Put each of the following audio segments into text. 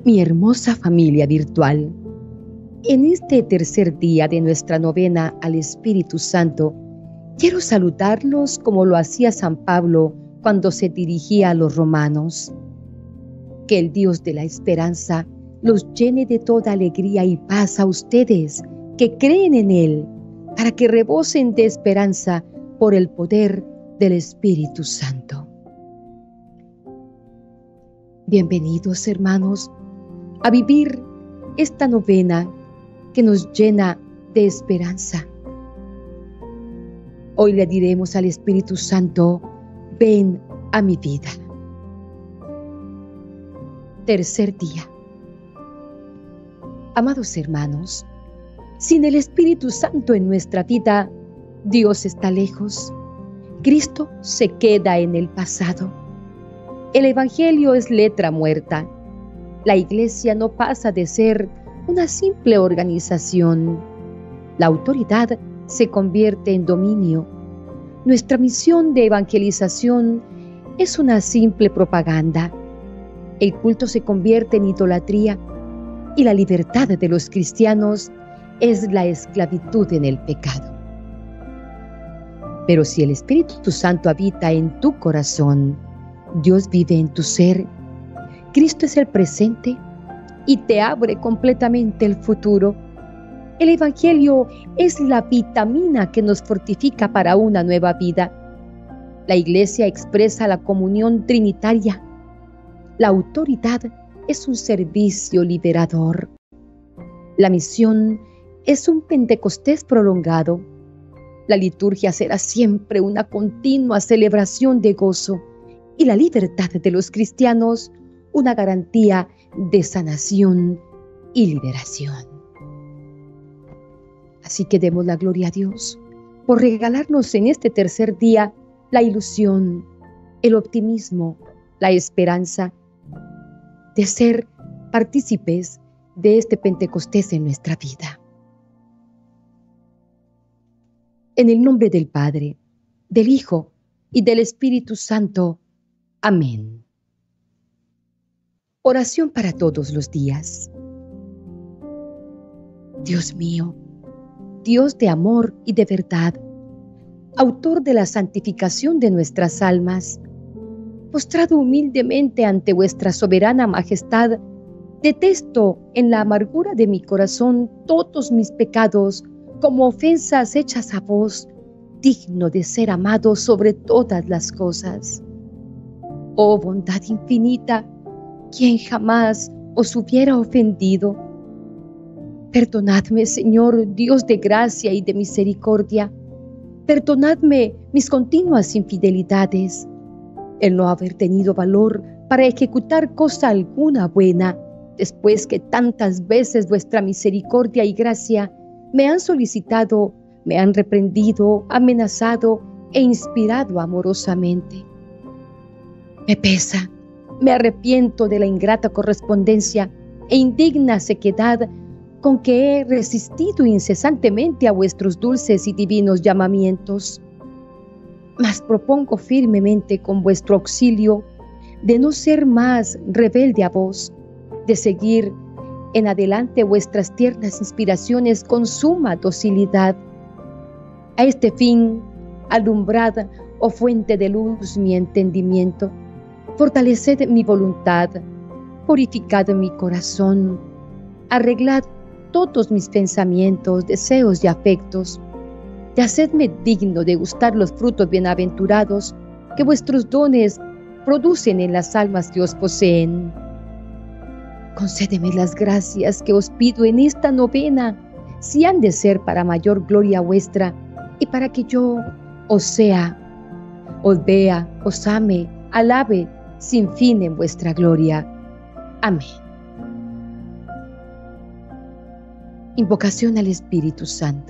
Mi hermosa familia virtual, en este tercer día de nuestra novena al Espíritu Santo, quiero saludarlos como lo hacía San Pablo cuando se dirigía a los romanos. Que el Dios de la esperanza los llene de toda alegría y paz a ustedes que creen en Él, para que rebosen de esperanza por el poder del Espíritu Santo. Bienvenidos, hermanos, a vivir esta novena que nos llena de esperanza. Hoy le diremos al Espíritu Santo: ven a mi vida. Tercer día. Amados hermanos, sin el Espíritu Santo en nuestra vida, Dios está lejos. Cristo se queda en el pasado. El Evangelio es letra muerta. La Iglesia no pasa de ser una simple organización. La autoridad se convierte en dominio. Nuestra misión de evangelización es una simple propaganda. El culto se convierte en idolatría y la libertad de los cristianos es la esclavitud en el pecado. Pero si el Espíritu Santo habita en tu corazón, Dios vive en tu ser, Cristo es el presente y te abre completamente el futuro. El Evangelio es la vitamina que nos fortifica para una nueva vida. La Iglesia expresa la comunión trinitaria. La autoridad es un servicio liberador. La misión es un Pentecostés prolongado. La liturgia será siempre una continua celebración de gozo y la libertad de los cristianos una garantía de sanación y liberación. Así que demos la gloria a Dios por regalarnos en este tercer día la ilusión, el optimismo, la esperanza de ser partícipes de este Pentecostés en nuestra vida. En el nombre del Padre, del Hijo y del Espíritu Santo. Amén. Oración para todos los días. Dios mío, Dios de amor y de verdad, autor de la santificación de nuestras almas, postrado humildemente ante vuestra soberana majestad, detesto en la amargura de mi corazón todos mis pecados como ofensas hechas a vos, digno de ser amado sobre todas las cosas. Oh bondad infinita, ¿quién jamás os hubiera ofendido? Perdonadme, Señor, Dios de gracia y de misericordia. Perdonadme mis continuas infidelidades, el no haber tenido valor para ejecutar cosa alguna buena, después que tantas veces vuestra misericordia y gracia me han solicitado, me han reprendido, amenazado e inspirado amorosamente. Me pesa, me arrepiento de la ingrata correspondencia e indigna sequedad con que he resistido incesantemente a vuestros dulces y divinos llamamientos. Mas propongo firmemente con vuestro auxilio de no ser más rebelde a vos, de seguir en adelante vuestras tiernas inspiraciones con suma docilidad. A este fin, alumbrad, oh fuente de luz, mi entendimiento, fortaleced mi voluntad, purificad mi corazón, arreglad todos mis pensamientos, deseos y afectos, y hacedme digno de gustar los frutos bienaventurados que vuestros dones producen en las almas que os poseen. Concédeme las gracias que os pido en esta novena, si han de ser para mayor gloria vuestra y para que yo os sea, os vea, os ame, alabe sin fin en vuestra gloria. Amén. Invocación al Espíritu Santo.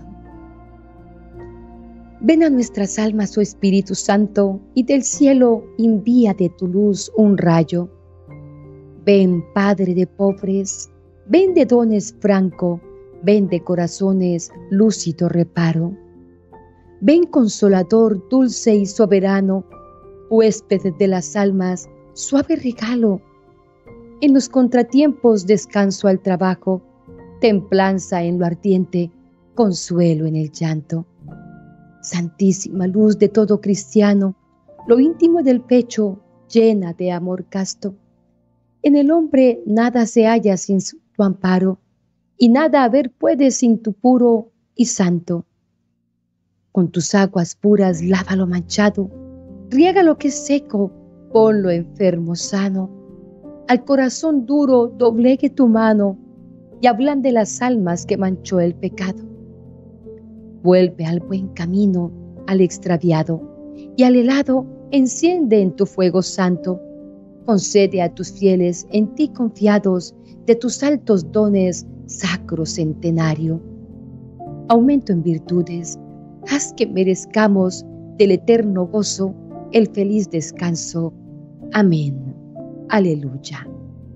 Ven a nuestras almas, oh Espíritu Santo, y del cielo envía de tu luz un rayo. Ven, Padre de pobres, ven de dones franco, ven de corazones lúcido reparo. Ven, Consolador, dulce y soberano, huésped de las almas, suave regalo. En los contratiempos descanso al trabajo, templanza en lo ardiente, consuelo en el llanto. Santísima luz de todo cristiano, lo íntimo del pecho llena de amor casto. En el hombre nada se halla sin tu amparo, y nada haber puede sin tu puro y santo. Con tus aguas puras lava lo manchado, riega lo que es seco, ponlo enfermo sano. Al corazón duro doblegue tu mano, y ablande las almas que manchó el pecado. Vuelve al buen camino, al extraviado, y al helado enciende en tu fuego santo. Concede a tus fieles en ti confiados de tus altos dones sacro centenario. Aumento en virtudes, haz que merezcamos del eterno gozo el feliz descanso. Amén. Aleluya.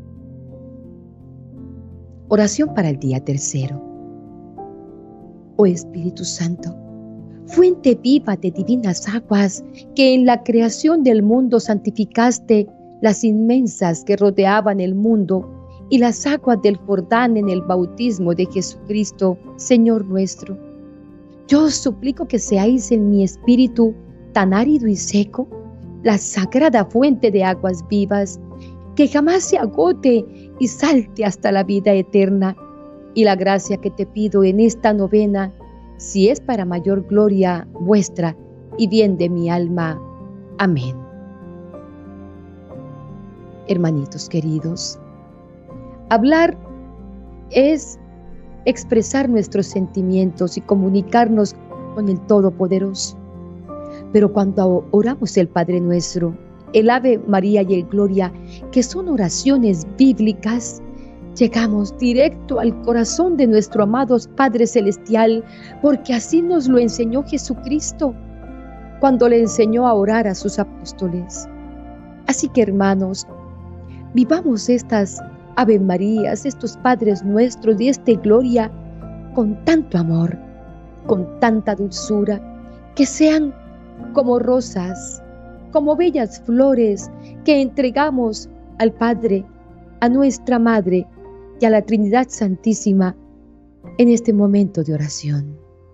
Oración para el día 3. Oh Espíritu Santo, fuente viva de divinas aguas, que en la creación del mundo santificaste las inmensas que rodeaban el mundo y las aguas del Jordán en el bautismo de Jesucristo, Señor nuestro. Yo os suplico que seáis en mi espíritu tan árido y seco, la sagrada fuente de aguas vivas, que jamás se agote y salte hasta la vida eterna. Y la gracia que te pido en esta novena, si es para mayor gloria vuestra y bien de mi alma. Amén. Hermanitos queridos, hablar es expresar nuestros sentimientos y comunicarnos con el Todopoderoso. Pero cuando oramos el Padre Nuestro, el Ave María y el Gloria, que son oraciones bíblicas, llegamos directo al corazón de nuestro amado Padre Celestial, porque así nos lo enseñó Jesucristo cuando le enseñó a orar a sus apóstoles. Así que, hermanos, vivamos estas Ave Marías, estos Padres Nuestros y esta Gloria con tanto amor, con tanta dulzura, que sean como rosas, como bellas flores que entregamos al Padre, a nuestra Madre y a la Trinidad Santísima en este momento de oración.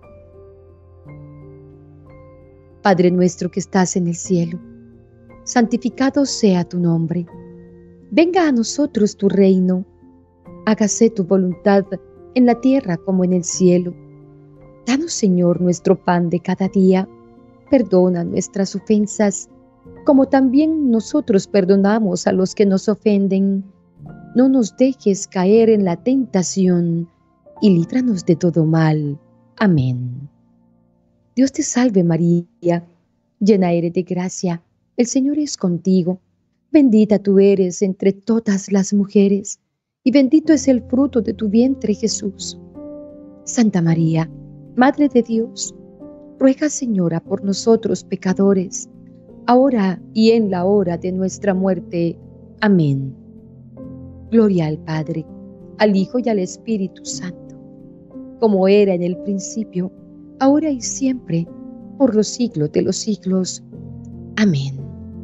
Padre nuestro que estás en el cielo, santificado sea tu nombre. Venga a nosotros tu reino. Hágase tu voluntad en la tierra como en el cielo. Danos, Señor, nuestro pan de cada día. Perdona nuestras ofensas, como también nosotros perdonamos a los que nos ofenden. No nos dejes caer en la tentación y líbranos de todo mal. Amén. Dios te salve María, llena eres de gracia, el Señor es contigo. Bendita tú eres entre todas las mujeres, y bendito es el fruto de tu vientre Jesús. Santa María, Madre de Dios, ruega, Señora, por nosotros pecadores, ahora y en la hora de nuestra muerte. Amén. Gloria al Padre, al Hijo y al Espíritu Santo, como era en el principio, ahora y siempre, por los siglos de los siglos. Amén.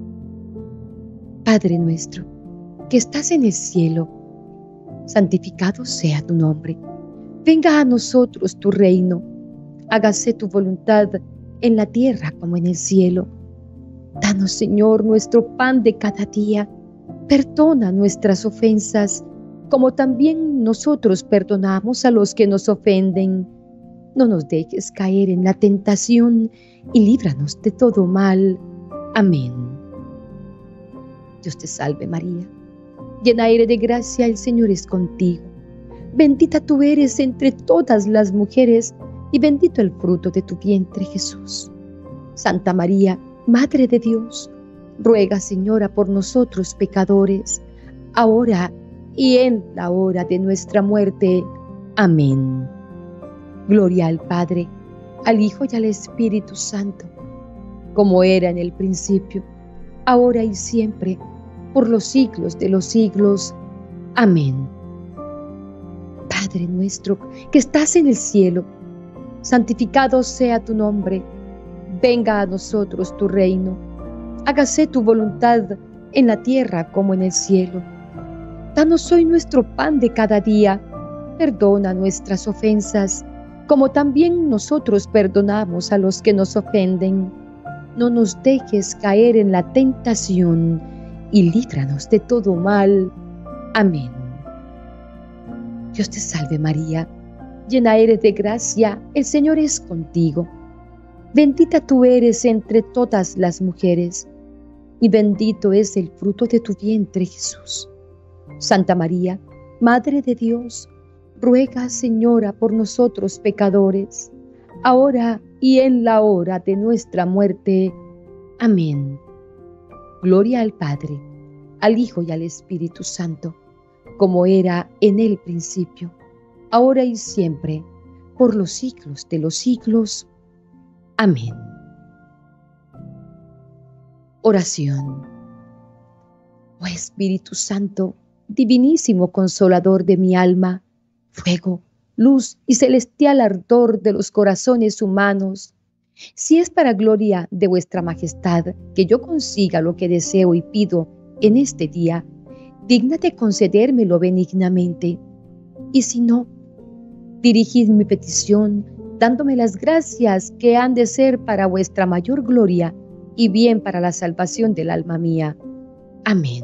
Padre nuestro, que estás en el cielo, santificado sea tu nombre. Venga a nosotros tu reino. Hágase tu voluntad en la tierra como en el cielo. Danos, Señor, nuestro pan de cada día. Perdona nuestras ofensas, como también nosotros perdonamos a los que nos ofenden. No nos dejes caer en la tentación y líbranos de todo mal. Amén. Dios te salve María, llena eres de gracia, el Señor es contigo. Bendita tú eres entre todas las mujeres, y bendito el fruto de tu vientre Jesús. Santa María, Madre de Dios, ruega, Señora, por nosotros pecadores, ahora y en la hora de nuestra muerte. Amén. Gloria al Padre, al Hijo y al Espíritu Santo, como era en el principio, ahora y siempre, por los siglos de los siglos. Amén. Padre nuestro, que estás en el cielo, santificado sea tu nombre. Venga a nosotros tu reino. Hágase tu voluntad en la tierra como en el cielo. Danos hoy nuestro pan de cada día. Perdona nuestras ofensas, como también nosotros perdonamos a los que nos ofenden. No nos dejes caer en la tentación y líbranos de todo mal. Amén. Dios te salve María, llena eres de gracia, el Señor es contigo. Bendita tú eres entre todas las mujeres, y bendito es el fruto de tu vientre, Jesús. Santa María, Madre de Dios, ruega, Señora, por nosotros pecadores, ahora y en la hora de nuestra muerte. Amén. Gloria al Padre, al Hijo y al Espíritu Santo, como era en el principio, ahora y siempre, por los siglos de los siglos. Amén. Oración. Oh Espíritu Santo, divinísimo consolador de mi alma, fuego, luz y celestial ardor de los corazones humanos, si es para gloria de vuestra majestad que yo consiga lo que deseo y pido en este día, dígnate concedérmelo benignamente, y si no, dirigid mi petición dándome las gracias que han de ser para vuestra mayor gloria y bien para la salvación del alma mía. Amén.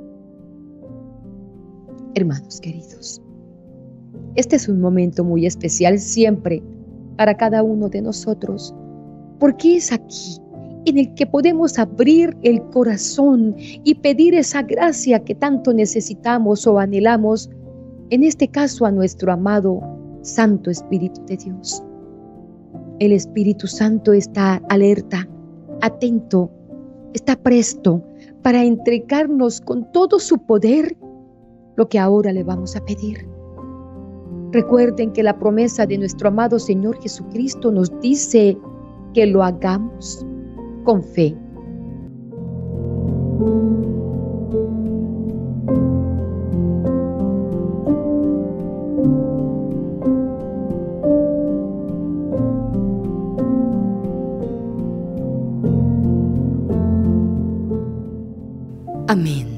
Hermanos queridos, este es un momento muy especial siempre para cada uno de nosotros, porque es aquí en el que podemos abrir el corazón y pedir esa gracia que tanto necesitamos o anhelamos, en este caso a nuestro amado Santo Espíritu de Dios. El Espíritu Santo está alerta, atento, está presto para entregarnos con todo su poder lo que ahora le vamos a pedir. Recuerden que la promesa de nuestro amado Señor Jesucristo nos dice que lo hagamos con fe. Amén.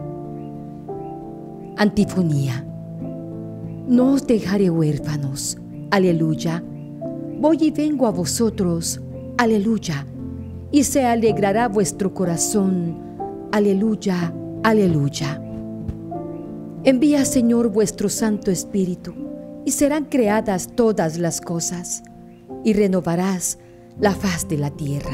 Antifonía. No os dejaré huérfanos. Aleluya. Voy y vengo a vosotros. Aleluya. Y se alegrará vuestro corazón. Aleluya. Aleluya. Envía, Señor, vuestro Santo Espíritu, y serán creadas todas las cosas, y renovarás la faz de la tierra.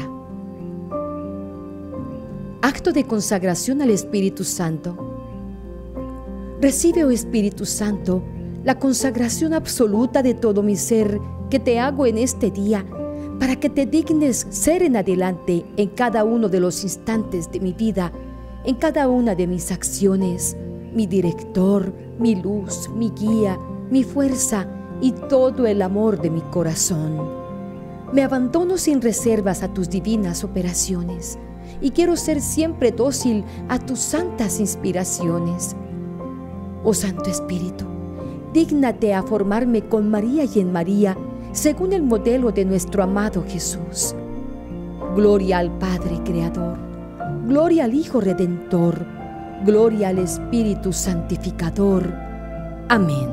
Acto de consagración al Espíritu Santo. Recibe, oh Espíritu Santo, la consagración absoluta de todo mi ser que te hago en este día, para que te dignes ser en adelante en cada uno de los instantes de mi vida, en cada una de mis acciones, mi director, mi luz, mi guía, mi fuerza y todo el amor de mi corazón. Me abandono sin reservas a tus divinas operaciones y quiero ser siempre dócil a tus santas inspiraciones. Oh Santo Espíritu, dígnate a formarme con María y en María, según el modelo de nuestro amado Jesús. Gloria al Padre Creador, gloria al Hijo Redentor, gloria al Espíritu Santificador. Amén.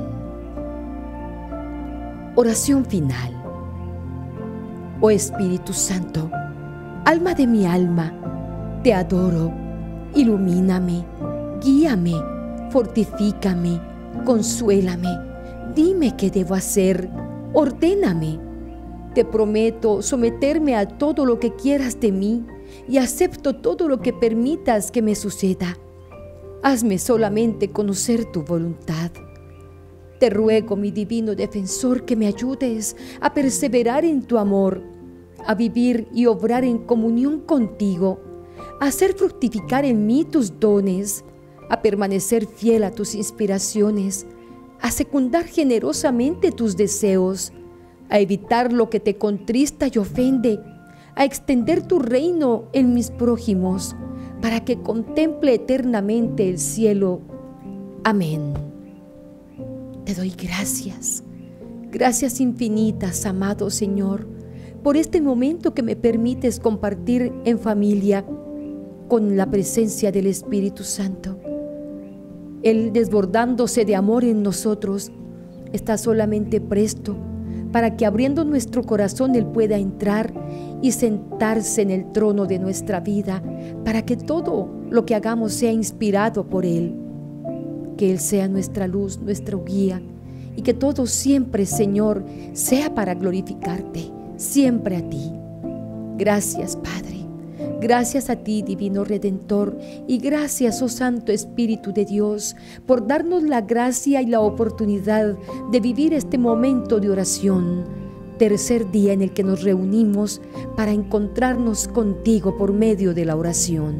Oración final. Oh Espíritu Santo, alma de mi alma, te adoro, ilumíname, guíame, fortifícame, consuélame, dime qué debo hacer, ordéname. Te prometo someterme a todo lo que quieras de mí y acepto todo lo que permitas que me suceda. Hazme solamente conocer tu voluntad. Te ruego, mi divino defensor, que me ayudes a perseverar en tu amor, a vivir y obrar en comunión contigo, a hacer fructificar en mí tus dones, a permanecer fiel a tus inspiraciones, a secundar generosamente tus deseos, a evitar lo que te contrista y ofende, a extender tu reino en mis prójimos, para que contemple eternamente el cielo. Amén. Te doy gracias, gracias infinitas, amado Señor, por este momento que me permites compartir en familia con la presencia del Espíritu Santo. Él desbordándose de amor en nosotros, está solamente presto para que abriendo nuestro corazón Él pueda entrar y sentarse en el trono de nuestra vida, para que todo lo que hagamos sea inspirado por Él. Que Él sea nuestra luz, nuestra guía, y que todo siempre, Señor, sea para glorificarte, siempre a ti. Gracias, Padre. Gracias a ti, Divino Redentor, y gracias, oh Santo Espíritu de Dios, por darnos la gracia y la oportunidad de vivir este momento de oración, tercer día en el que nos reunimos para encontrarnos contigo por medio de la oración.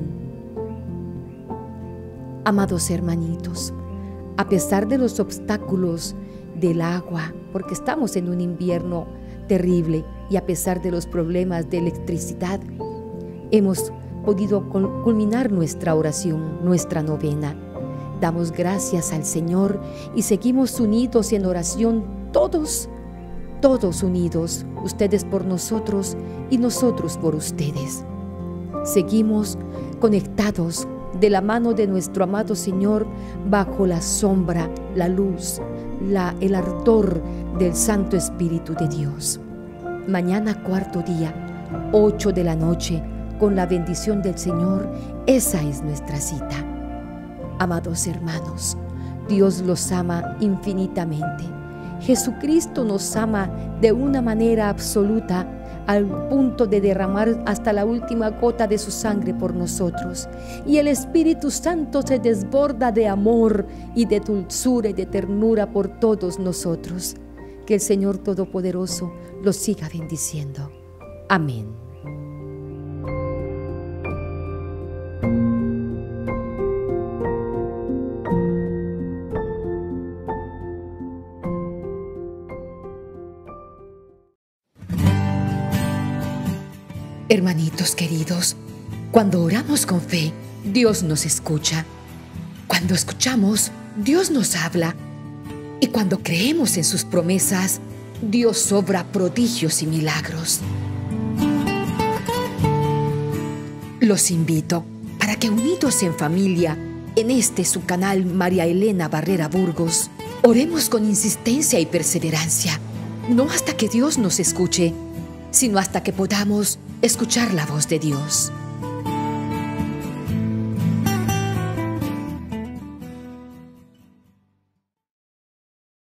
Amados hermanitos, a pesar de los obstáculos del agua, porque estamos en un invierno terrible, y a pesar de los problemas de electricidad, hemos podido culminar nuestra oración, nuestra novena. Damos gracias al Señor y seguimos unidos en oración, todos unidos, ustedes por nosotros y nosotros por ustedes. Seguimos conectados de la mano de nuestro amado Señor, bajo la sombra, la luz, el ardor del Santo Espíritu de Dios. Mañana, cuarto día, 8 de la noche, con la bendición del Señor, esa es nuestra cita. Amados hermanos, Dios los ama infinitamente. Jesucristo nos ama de una manera absoluta, al punto de derramar hasta la última gota de su sangre por nosotros. Y el Espíritu Santo se desborda de amor y de dulzura y de ternura por todos nosotros. Que el Señor Todopoderoso los siga bendiciendo. Amén. Hermanitos queridos, cuando oramos con fe, Dios nos escucha. Cuando escuchamos, Dios nos habla. Y cuando creemos en sus promesas, Dios obra prodigios y milagros. Los invito para que, unidos en familia, en este su canal María Elena Barrera Burgos, oremos con insistencia y perseverancia, no hasta que Dios nos escuche, sino hasta que podamos escuchar la voz de Dios.